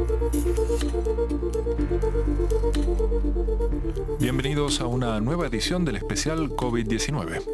Bienvenidos a una nueva edición del especial COVID-19.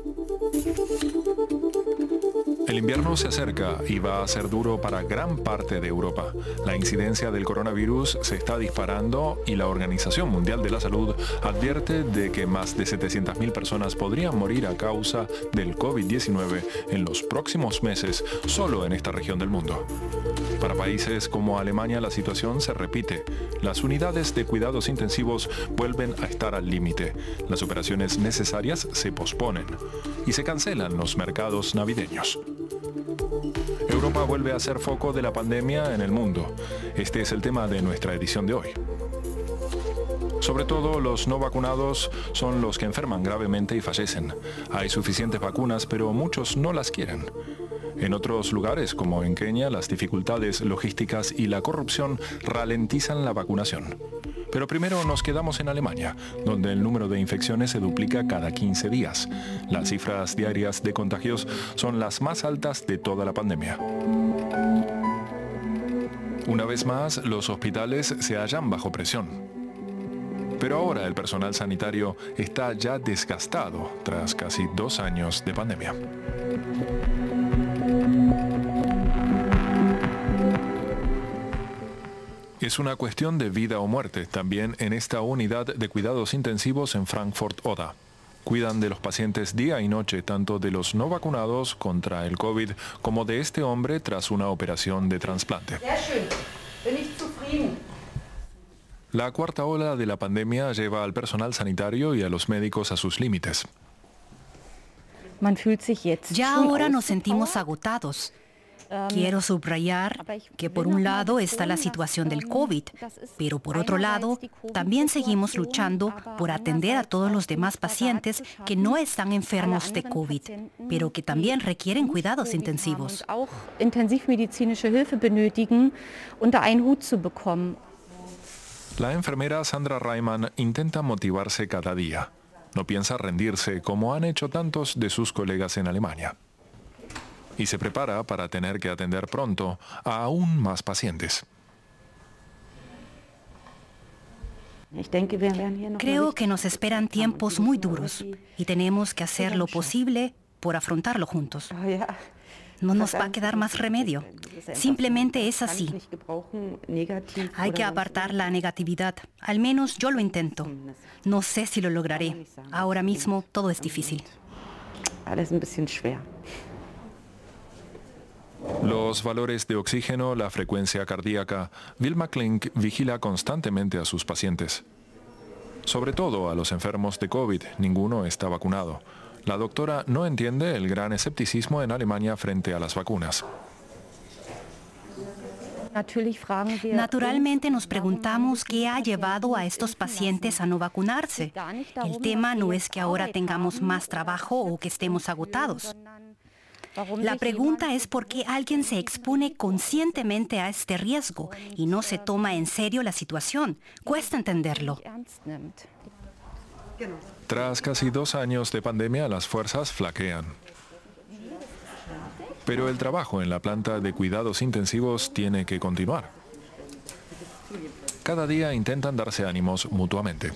El invierno se acerca y va a ser duro para gran parte de Europa. La incidencia del coronavirus se está disparando y la Organización Mundial de la Salud advierte de que más de 700.000 personas podrían morir a causa del COVID-19 en los próximos meses solo en esta región del mundo. Para países como Alemania la situación se repite. Las unidades de cuidados intensivos vuelven a estar al límite. Las operaciones necesarias se posponen y se cancelan los mercados navideños. Europa vuelve a ser foco de la pandemia en el mundo. Este es el tema de nuestra edición de hoy. Sobre todo, los no vacunados son los que enferman gravemente y fallecen. Hay suficientes vacunas, pero muchos no las quieren. En otros lugares, como en Kenia, las dificultades logísticas y la corrupción ralentizan la vacunación. Pero primero nos quedamos en Alemania, donde el número de infecciones se duplica cada 15 días. Las cifras diarias de contagios son las más altas de toda la pandemia. Una vez más, los hospitales se hallan bajo presión. Pero ahora el personal sanitario está ya desgastado tras casi 2 años de pandemia. Es una cuestión de vida o muerte también en esta unidad de cuidados intensivos en Frankfurt-Oder. Cuidan de los pacientes día y noche, tanto de los no vacunados contra el COVID como de este hombre tras una operación de trasplante. La cuarta ola de la pandemia lleva al personal sanitario y a los médicos a sus límites. Ya ahora nos sentimos agotados. Quiero subrayar que por un lado está la situación del COVID, pero por otro lado también seguimos luchando por atender a todos los demás pacientes que no están enfermos de COVID, pero que también requieren cuidados intensivos. La enfermera Sandra Reimann intenta motivarse cada día. No piensa rendirse como han hecho tantos de sus colegas en Alemania. Y se prepara para tener que atender pronto a aún más pacientes. Creo que nos esperan tiempos muy duros y tenemos que hacer lo posible por afrontarlo juntos. No nos va a quedar más remedio. Simplemente es así. Hay que apartar la negatividad. Al menos yo lo intento. No sé si lo lograré. Ahora mismo todo es difícil. Los valores de oxígeno, la frecuencia cardíaca, Wilma Klink vigila constantemente a sus pacientes. Sobre todo a los enfermos de COVID, ninguno está vacunado. La doctora no entiende el gran escepticismo en Alemania frente a las vacunas. Naturalmente nos preguntamos qué ha llevado a estos pacientes a no vacunarse. El tema no es que ahora tengamos más trabajo o que estemos agotados. La pregunta es por qué alguien se expone conscientemente a este riesgo y no se toma en serio la situación. Cuesta entenderlo. Tras casi 2 años de pandemia, las fuerzas flaquean. Pero el trabajo en la planta de cuidados intensivos tiene que continuar. Cada día intentan darse ánimos mutuamente.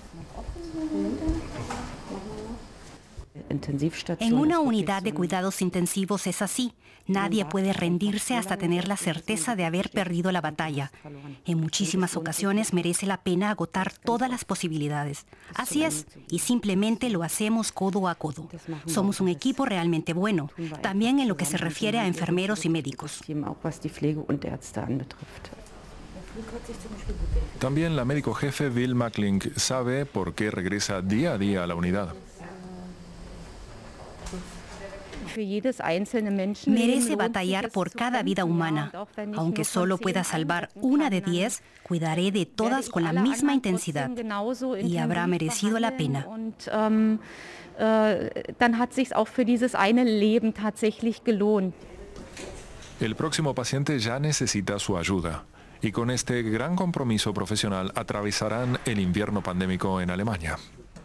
En una unidad de cuidados intensivos es así. Nadie puede rendirse hasta tener la certeza de haber perdido la batalla. En muchísimas ocasiones merece la pena agotar todas las posibilidades. Así es, y simplemente lo hacemos codo a codo. Somos un equipo realmente bueno, también en lo que se refiere a enfermeros y médicos. También la médico jefe Wilma Klink sabe por qué regresa día a día a la unidad. Merece batallar por cada vida humana. Aunque solo pueda salvar una de 10, cuidaré de todas con la misma intensidad. Y habrá merecido la pena. El próximo paciente ya necesita su ayuda. Y con este gran compromiso profesional atravesarán el invierno pandémico en Alemania.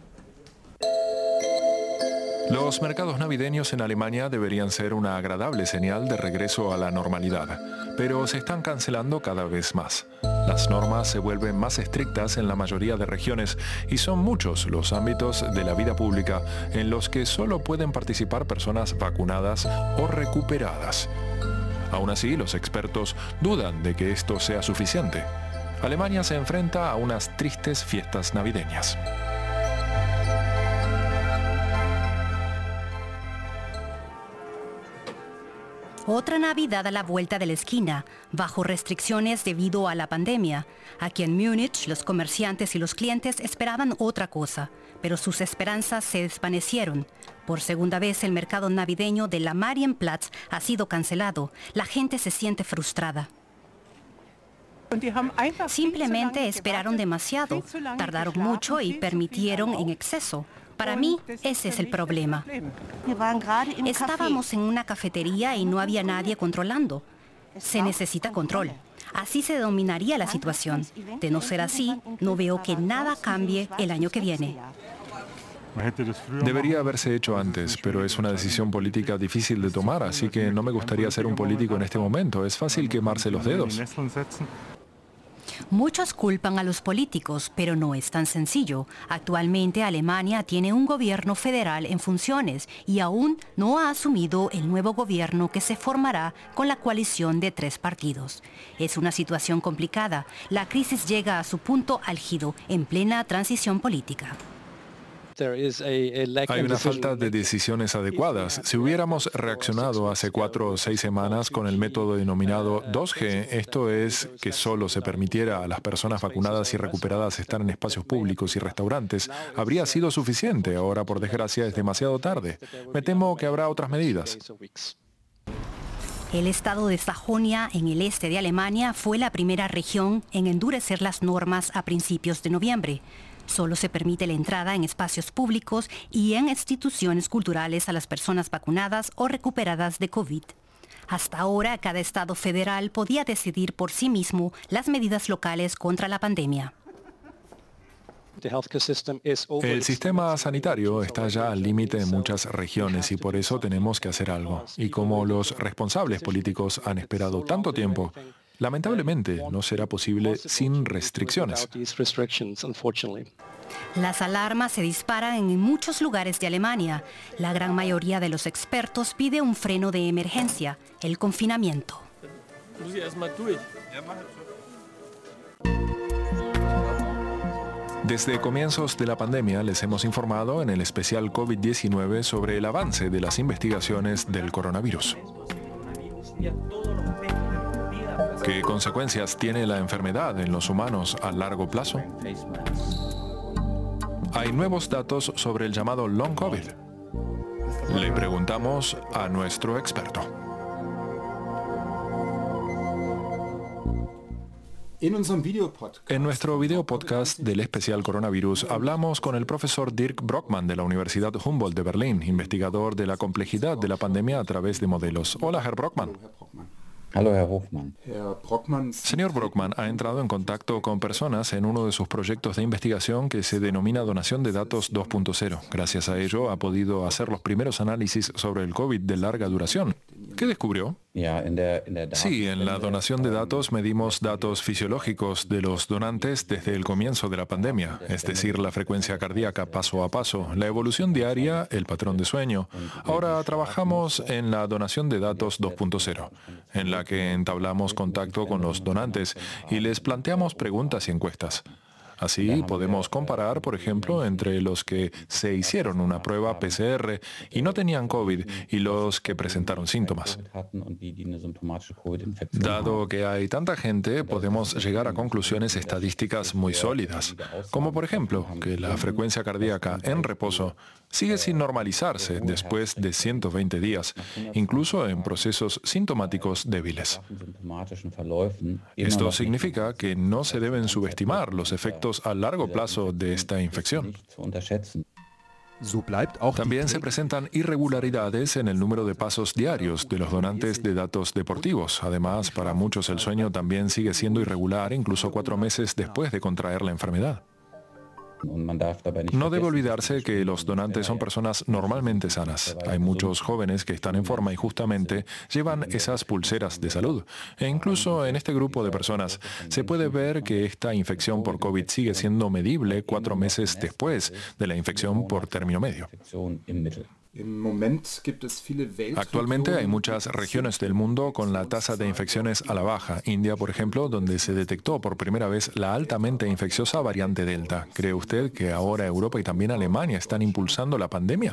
Los mercados navideños en Alemania deberían ser una agradable señal de regreso a la normalidad, pero se están cancelando cada vez más. Las normas se vuelven más estrictas en la mayoría de regiones y son muchos los ámbitos de la vida pública en los que solo pueden participar personas vacunadas o recuperadas. Aún así, los expertos dudan de que esto sea suficiente. Alemania se enfrenta a unas tristes fiestas navideñas. Otra Navidad a la vuelta de la esquina, bajo restricciones debido a la pandemia. Aquí en Múnich, los comerciantes y los clientes esperaban otra cosa, pero sus esperanzas se desvanecieron. Por segunda vez, el mercado navideño de la Marienplatz ha sido cancelado. La gente se siente frustrada. Simplemente esperaron demasiado, tardaron mucho y permitieron en exceso. Para mí, ese es el problema. Estábamos en una cafetería y no había nadie controlando. Se necesita control. Así se dominaría la situación. De no ser así, no veo que nada cambie el año que viene. Debería haberse hecho antes, pero es una decisión política difícil de tomar, así que no me gustaría ser un político en este momento. Es fácil quemarse los dedos. Muchos culpan a los políticos, pero no es tan sencillo. Actualmente Alemania tiene un gobierno federal en funciones y aún no ha asumido el nuevo gobierno que se formará con la coalición de 3 partidos. Es una situación complicada. La crisis llega a su punto álgido en plena transición política. Hay una falta de decisiones adecuadas. Si hubiéramos reaccionado hace 4 o 6 semanas con el método denominado 2G, esto es, que solo se permitiera a las personas vacunadas y recuperadas estar en espacios públicos y restaurantes, habría sido suficiente. Ahora, por desgracia, es demasiado tarde. Me temo que habrá otras medidas. El estado de Sajonia, en el este de Alemania, fue la primera región en endurecer las normas a principios de noviembre. Solo se permite la entrada en espacios públicos y en instituciones culturales a las personas vacunadas o recuperadas de COVID. Hasta ahora, cada estado federal podía decidir por sí mismo las medidas locales contra la pandemia. El sistema sanitario está ya al límite en muchas regiones y por eso tenemos que hacer algo. Y como los responsables políticos han esperado tanto tiempo, lamentablemente no será posible sin restricciones. Las alarmas se disparan en muchos lugares de Alemania. La gran mayoría de los expertos pide un freno de emergencia, el confinamiento. Desde comienzos de la pandemia les hemos informado en el especial COVID-19 sobre el avance de las investigaciones del coronavirus. ¿Qué consecuencias tiene la enfermedad en los humanos a largo plazo? Hay nuevos datos sobre el llamado Long COVID. Le preguntamos a nuestro experto. En nuestro video podcast del especial coronavirus hablamos con el profesor Dirk Brockmann de la Universidad Humboldt de Berlín, investigador de la complejidad de la pandemia a través de modelos. Hola, Herr Brockmann. Hallo, Herr Hofmann. Señor Brockmann ha entrado en contacto con personas en uno de sus proyectos de investigación que se denomina Donación de Datos 2.0. Gracias a ello ha podido hacer los primeros análisis sobre el COVID de larga duración. ¿Qué descubrió? Sí, en la donación de datos medimos datos fisiológicos de los donantes desde el comienzo de la pandemia, es decir, la frecuencia cardíaca paso a paso, la evolución diaria, el patrón de sueño. Ahora trabajamos en la donación de datos 2.0, en la que entablamos contacto con los donantes y les planteamos preguntas y encuestas. Así podemos comparar, por ejemplo, entre los que se hicieron una prueba PCR y no tenían COVID y los que presentaron síntomas. Dado que hay tanta gente, podemos llegar a conclusiones estadísticas muy sólidas, como por ejemplo que la frecuencia cardíaca en reposo sigue sin normalizarse después de 120 días, incluso en procesos sintomáticos débiles. Esto significa que no se deben subestimar los efectos a largo plazo de esta infección. También se presentan irregularidades en el número de pasos diarios de los donantes de datos deportivos. Además, para muchos el sueño también sigue siendo irregular incluso 4 meses después de contraer la enfermedad. No debe olvidarse que los donantes son personas normalmente sanas. Hay muchos jóvenes que están en forma y justamente llevan esas pulseras de salud. E incluso en este grupo de personas se puede ver que esta infección por COVID sigue siendo medible 4 meses después de la infección por término medio. Actualmente hay muchas regiones del mundo con la tasa de infecciones a la baja. India, por ejemplo, donde se detectó por primera vez la altamente infecciosa variante Delta. ¿Cree usted que ahora Europa y también Alemania están impulsando la pandemia?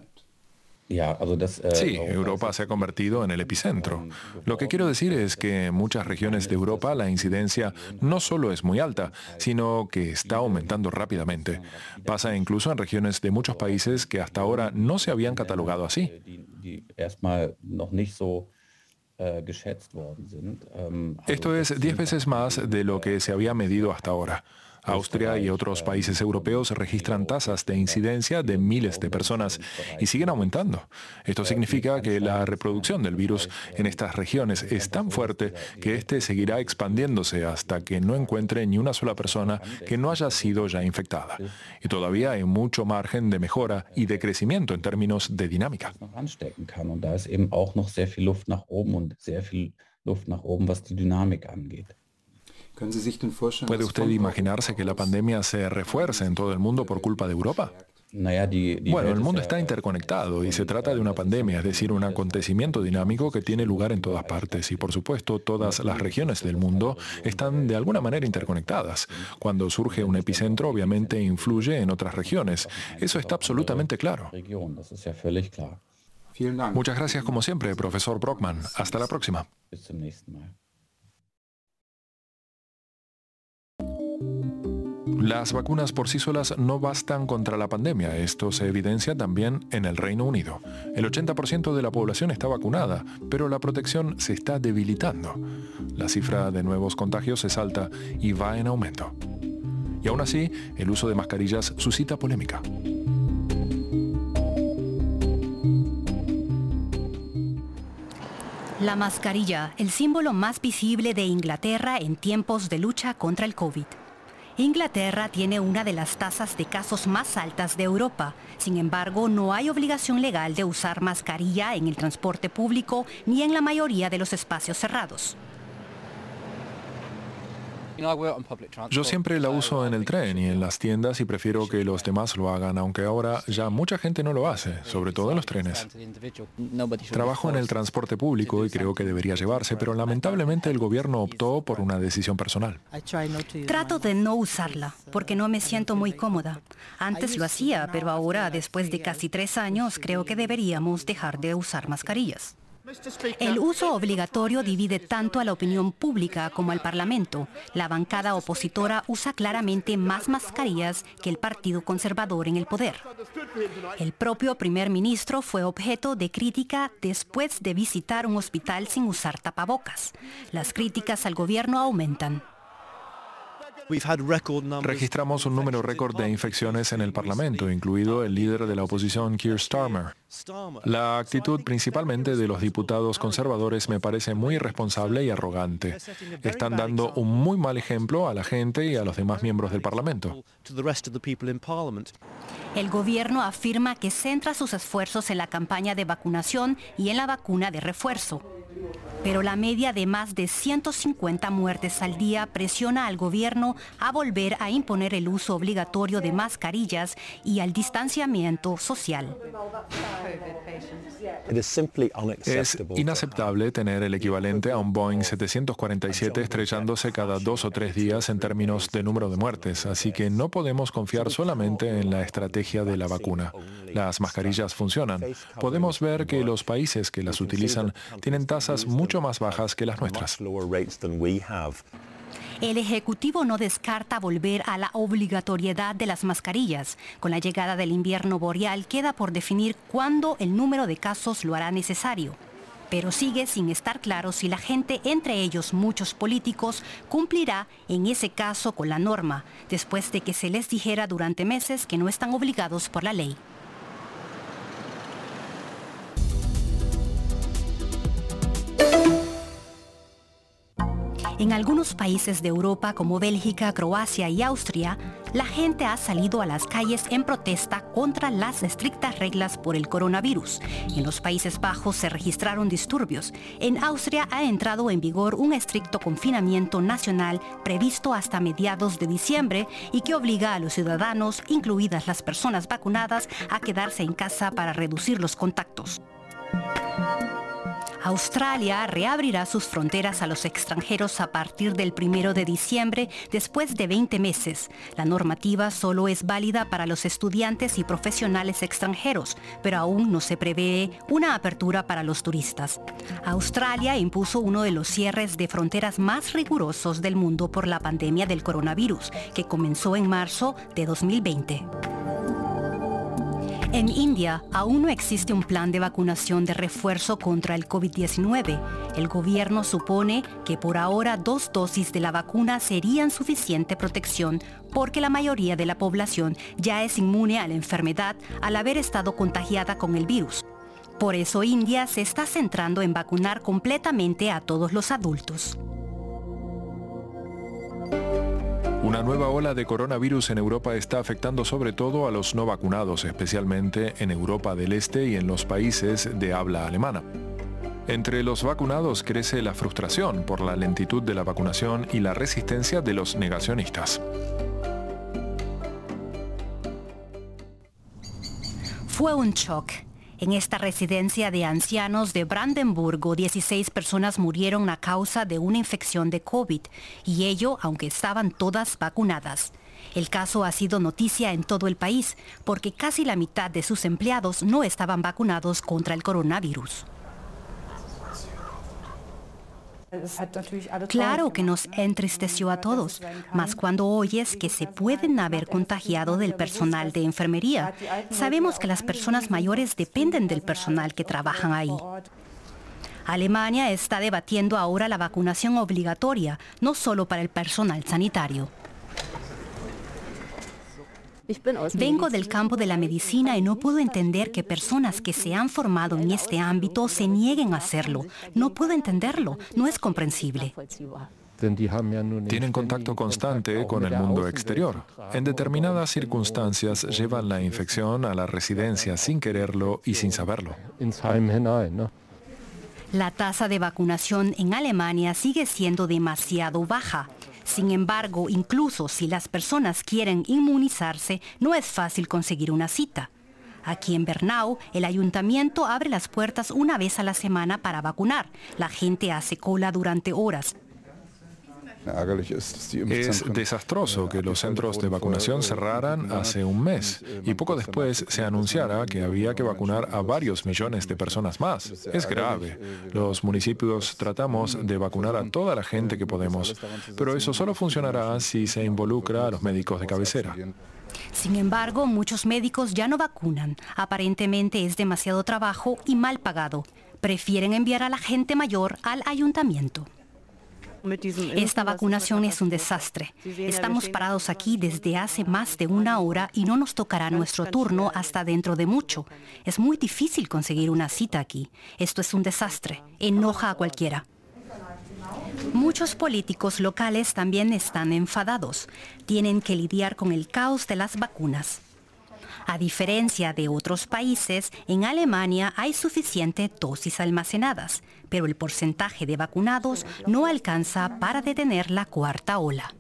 Sí, Europa se ha convertido en el epicentro. Lo que quiero decir es que en muchas regiones de Europa la incidencia no solo es muy alta, sino que está aumentando rápidamente. Pasa incluso en regiones de muchos países que hasta ahora no se habían catalogado así. Esto es 10 veces más de lo que se había medido hasta ahora. Austria y otros países europeos registran tasas de incidencia de miles de personas y siguen aumentando. Esto significa que la reproducción del virus en estas regiones es tan fuerte que este seguirá expandiéndose hasta que no encuentre ni una sola persona que no haya sido ya infectada. Y todavía hay mucho margen de mejora y de crecimiento en términos de dinámica. ¿Puede usted imaginarse que la pandemia se refuerce en todo el mundo por culpa de Europa? Bueno, el mundo está interconectado y se trata de una pandemia, es decir, un acontecimiento dinámico que tiene lugar en todas partes y, por supuesto, todas las regiones del mundo están de alguna manera interconectadas. Cuando surge un epicentro, obviamente influye en otras regiones. Eso está absolutamente claro. Muchas gracias, como siempre, profesor Brockmann. Hasta la próxima. Las vacunas por sí solas no bastan contra la pandemia. Esto se evidencia también en el Reino Unido. El 80% de la población está vacunada, pero la protección se está debilitando. La cifra de nuevos contagios es alta y va en aumento. Y aún así, el uso de mascarillas suscita polémica. La mascarilla, el símbolo más visible de Inglaterra en tiempos de lucha contra el COVID. Inglaterra tiene una de las tasas de casos más altas de Europa. Sin embargo, no hay obligación legal de usar mascarilla en el transporte público ni en la mayoría de los espacios cerrados. Yo siempre la uso en el tren y en las tiendas y prefiero que los demás lo hagan, aunque ahora ya mucha gente no lo hace, sobre todo en los trenes. Trabajo en el transporte público y creo que debería llevarse, pero lamentablemente el gobierno optó por una decisión personal. Trato de no usarla, porque no me siento muy cómoda. Antes lo hacía, pero ahora, después de casi 3 años, creo que deberíamos dejar de usar mascarillas. El uso obligatorio divide tanto a la opinión pública como al Parlamento. La bancada opositora usa claramente más mascarillas que el Partido Conservador en el poder. El propio primer ministro fue objeto de crítica después de visitar un hospital sin usar tapabocas. Las críticas al gobierno aumentan. Registramos un número récord de infecciones en el Parlamento, incluido el líder de la oposición, Keir Starmer. La actitud principalmente de los diputados conservadores me parece muy irresponsable y arrogante. Están dando un muy mal ejemplo a la gente y a los demás miembros del Parlamento. El gobierno afirma que centra sus esfuerzos en la campaña de vacunación y en la vacuna de refuerzo. Pero la media de más de 150 muertes al día presiona al gobierno a volver a imponer el uso obligatorio de mascarillas y al distanciamiento social. Es inaceptable tener el equivalente a un Boeing 747 estrellándose cada 2 o 3 días en términos de número de muertes, así que no podemos confiar solamente en la estrategia de la vacuna. Las mascarillas funcionan. Podemos ver que los países que las utilizan tienen tasas mucho más bajas que las nuestras. El Ejecutivo no descarta volver a la obligatoriedad de las mascarillas. Con la llegada del invierno boreal queda por definir cuándo el número de casos lo hará necesario. Pero sigue sin estar claro si la gente, entre ellos muchos políticos, cumplirá en ese caso con la norma, después de que se les dijera durante meses que no están obligados por la ley. En algunos países de Europa como Bélgica, Croacia y Austria, la gente ha salido a las calles en protesta contra las estrictas reglas por el coronavirus. En los Países Bajos se registraron disturbios. En Austria ha entrado en vigor un estricto confinamiento nacional previsto hasta mediados de diciembre y que obliga a los ciudadanos, incluidas las personas vacunadas, a quedarse en casa para reducir los contactos. Australia reabrirá sus fronteras a los extranjeros a partir del 1 de diciembre, después de 20 meses. La normativa solo es válida para los estudiantes y profesionales extranjeros, pero aún no se prevé una apertura para los turistas. Australia impuso uno de los cierres de fronteras más rigurosos del mundo por la pandemia del coronavirus, que comenzó en marzo de 2020. En India, aún no existe un plan de vacunación de refuerzo contra el COVID-19. El gobierno supone que por ahora 2 dosis de la vacuna serían suficiente protección porque la mayoría de la población ya es inmune a la enfermedad al haber estado contagiada con el virus. Por eso India se está centrando en vacunar completamente a todos los adultos. Una nueva ola de coronavirus en Europa está afectando sobre todo a los no vacunados, especialmente en Europa del Este y en los países de habla alemana. Entre los vacunados crece la frustración por la lentitud de la vacunación y la resistencia de los negacionistas. Fue un shock. En esta residencia de ancianos de Brandenburgo, 16 personas murieron a causa de una infección de COVID, y ello aunque estaban todas vacunadas. El caso ha sido noticia en todo el país, porque casi la mitad de sus empleados no estaban vacunados contra el coronavirus. Claro que nos entristeció a todos, mas cuando oyes que se pueden haber contagiado del personal de enfermería, sabemos que las personas mayores dependen del personal que trabajan ahí. Alemania está debatiendo ahora la vacunación obligatoria, no solo para el personal sanitario. Vengo del campo de la medicina y no puedo entender que personas que se han formado en este ámbito se nieguen a hacerlo. No puedo entenderlo, no es comprensible. Tienen contacto constante con el mundo exterior. En determinadas circunstancias llevan la infección a la residencia sin quererlo y sin saberlo. La tasa de vacunación en Alemania sigue siendo demasiado baja. Sin embargo, incluso si las personas quieren inmunizarse, no es fácil conseguir una cita. Aquí en Bernau, el ayuntamiento abre las puertas una vez a la semana para vacunar. La gente hace cola durante horas. Es desastroso que los centros de vacunación cerraran hace un mes y poco después se anunciara que había que vacunar a varios millones de personas más. Es grave. Los municipios tratamos de vacunar a toda la gente que podemos, pero eso solo funcionará si se involucra a los médicos de cabecera. Sin embargo, muchos médicos ya no vacunan. Aparentemente es demasiado trabajo y mal pagado. Prefieren enviar a la gente mayor al ayuntamiento. Esta vacunación es un desastre. Estamos parados aquí desde hace más de 1 hora y no nos tocará nuestro turno hasta dentro de mucho. Es muy difícil conseguir una cita aquí. Esto es un desastre. Enoja a cualquiera. Muchos políticos locales también están enfadados. Tienen que lidiar con el caos de las vacunas. A diferencia de otros países, en Alemania hay suficiente dosis almacenadas, pero el porcentaje de vacunados no alcanza para detener la 4ª ola.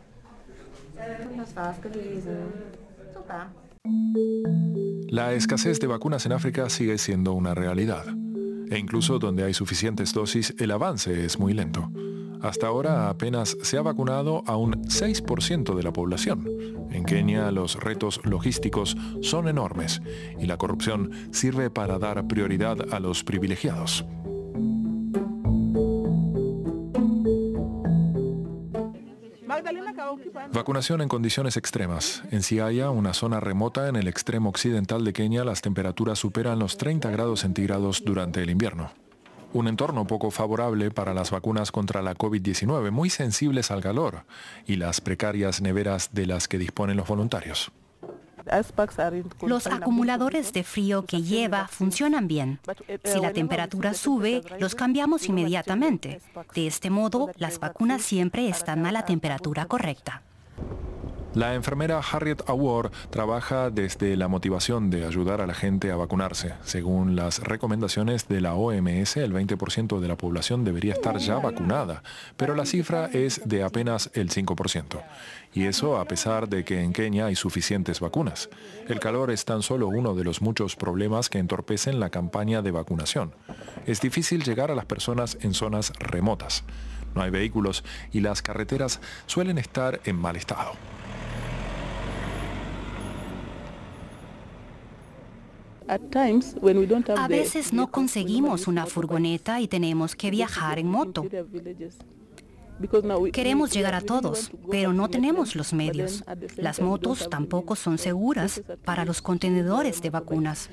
La escasez de vacunas en África sigue siendo una realidad. E incluso donde hay suficientes dosis, el avance es muy lento. Hasta ahora apenas se ha vacunado a un 6% de la población. En Kenia los retos logísticos son enormes y la corrupción sirve para dar prioridad a los privilegiados. Vacunación en condiciones extremas. En Siaya, una zona remota en el extremo occidental de Kenia, las temperaturas superan los 30 grados centígrados durante el invierno. Un entorno poco favorable para las vacunas contra la COVID-19, muy sensibles al calor y las precarias neveras de las que disponen los voluntarios. Los acumuladores de frío que lleva funcionan bien. Si la temperatura sube, los cambiamos inmediatamente. De este modo, las vacunas siempre están a la temperatura correcta. La enfermera Harriet Award trabaja desde la motivación de ayudar a la gente a vacunarse. Según las recomendaciones de la OMS, el 20% de la población debería estar ya vacunada, pero la cifra es de apenas el 5%. Y eso a pesar de que en Kenia hay suficientes vacunas. El calor es tan solo uno de los muchos problemas que entorpecen la campaña de vacunación. Es difícil llegar a las personas en zonas remotas. No hay vehículos y las carreteras suelen estar en mal estado. A veces no conseguimos una furgoneta y tenemos que viajar en moto. Queremos llegar a todos, pero no tenemos los medios. Las motos tampoco son seguras para los contenedores de vacunas.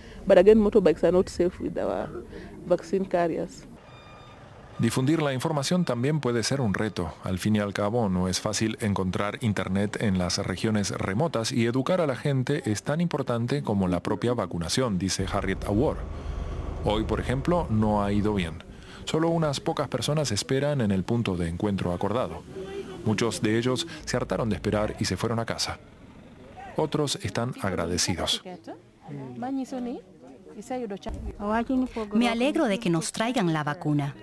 Difundir la información también puede ser un reto. Al fin y al cabo, no es fácil encontrar internet en las regiones remotas y educar a la gente es tan importante como la propia vacunación, dice Harriet Award. Hoy, por ejemplo, no ha ido bien. Solo unas pocas personas esperan en el punto de encuentro acordado. Muchos de ellos se hartaron de esperar y se fueron a casa. Otros están agradecidos. Me alegro de que nos traigan la vacuna.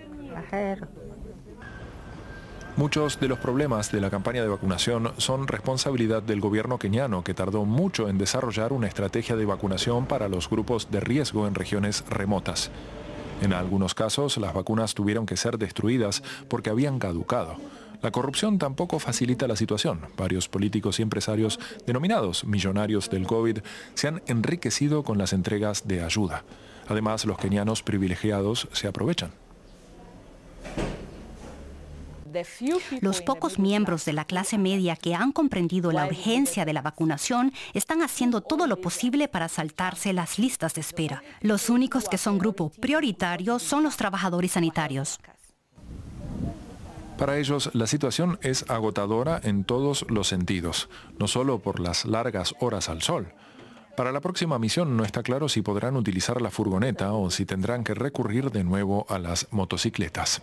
Muchos de los problemas de la campaña de vacunación son responsabilidad del gobierno keniano, que tardó mucho en desarrollar una estrategia de vacunación para los grupos de riesgo en regiones remotas. En algunos casos, las vacunas tuvieron que ser destruidas porque habían caducado. La corrupción tampoco facilita la situación. Varios políticos y empresarios denominados millonarios del COVID se han enriquecido con las entregas de ayuda. Además, los kenianos privilegiados se aprovechan. Los pocos miembros de la clase media que han comprendido la urgencia de la vacunación están haciendo todo lo posible para saltarse las listas de espera. Los únicos que son grupo prioritario son los trabajadores sanitarios. Para ellos, la situación es agotadora en todos los sentidos, no solo por las largas horas al sol. Para la próxima misión no está claro si podrán utilizar la furgoneta o si tendrán que recurrir de nuevo a las motocicletas.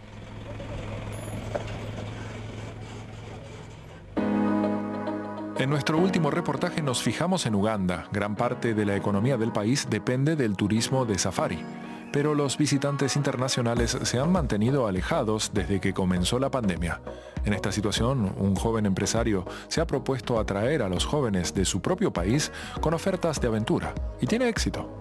En nuestro último reportaje nos fijamos en Uganda. Gran parte de la economía del país depende del turismo de safari. Pero los visitantes internacionales se han mantenido alejados desde que comenzó la pandemia. En esta situación, un joven empresario se ha propuesto atraer a los jóvenes de su propio país con ofertas de aventura. Y tiene éxito.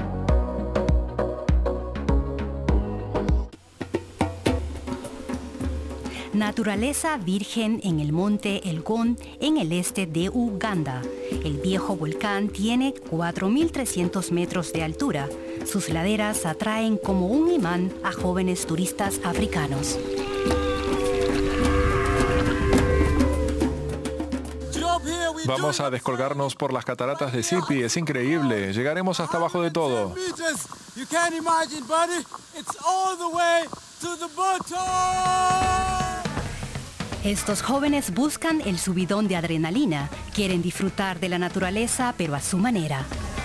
Naturaleza virgen en el monte Elgon, en el este de Uganda. El viejo volcán tiene 4.300 metros de altura. Sus laderas atraen como un imán a jóvenes turistas africanos. Vamos a descolgarnos por las cataratas de Sipi. Es increíble. Llegaremos hasta abajo de todo. Estos jóvenes buscan el subidón de adrenalina. Quieren disfrutar de la naturaleza, pero a su manera.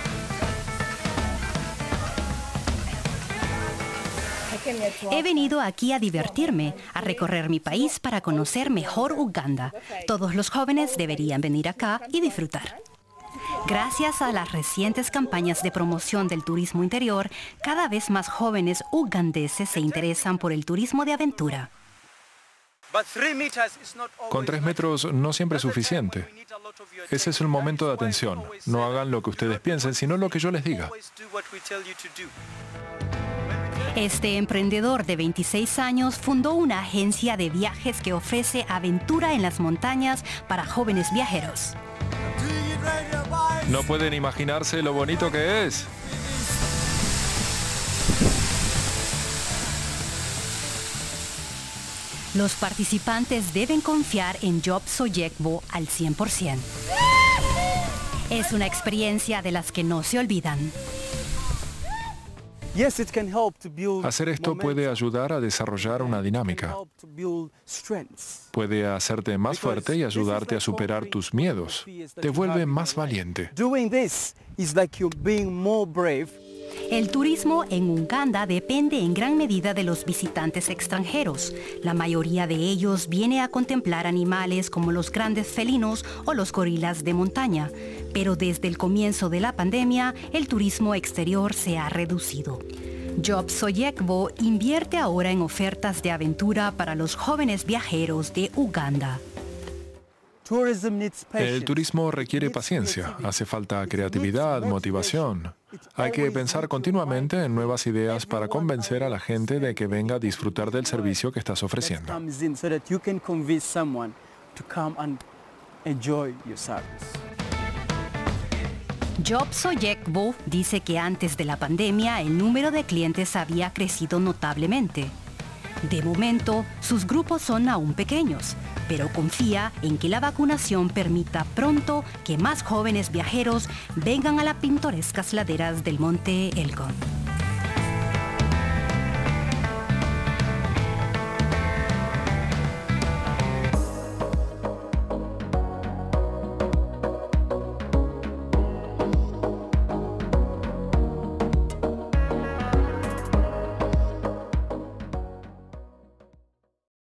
He venido aquí a divertirme, a recorrer mi país para conocer mejor Uganda. Todos los jóvenes deberían venir acá y disfrutar. Gracias a las recientes campañas de promoción del turismo interior, cada vez más jóvenes ugandeses se interesan por el turismo de aventura. Con 3 metros no siempre es suficiente. Ese es el momento de atención. No hagan lo que ustedes piensen, sino lo que yo les diga. Este emprendedor de 26 años fundó una agencia de viajes que ofrece aventura en las montañas para jóvenes viajeros. No pueden imaginarse lo bonito que es. Los participantes deben confiar en Job Soyekbo al 100%. Es una experiencia de las que no se olvidan. Hacer esto puede ayudar a desarrollar una dinámica. Puede hacerte más fuerte y ayudarte a superar tus miedos. Te vuelve más valiente. El turismo en Uganda depende en gran medida de los visitantes extranjeros. La mayoría de ellos viene a contemplar animales como los grandes felinos o los gorilas de montaña. Pero desde el comienzo de la pandemia, el turismo exterior se ha reducido. Job Soyekbo invierte ahora en ofertas de aventura para los jóvenes viajeros de Uganda. El turismo requiere paciencia, hace falta creatividad, motivación. Hay que pensar continuamente en nuevas ideas para convencer a la gente de que venga a disfrutar del servicio que estás ofreciendo. Job Soyekbo dice que antes de la pandemia el número de clientes había crecido notablemente. De momento, sus grupos son aún pequeños, pero confía en que la vacunación permita pronto que más jóvenes viajeros vengan a las pintorescas laderas del monte Elgon.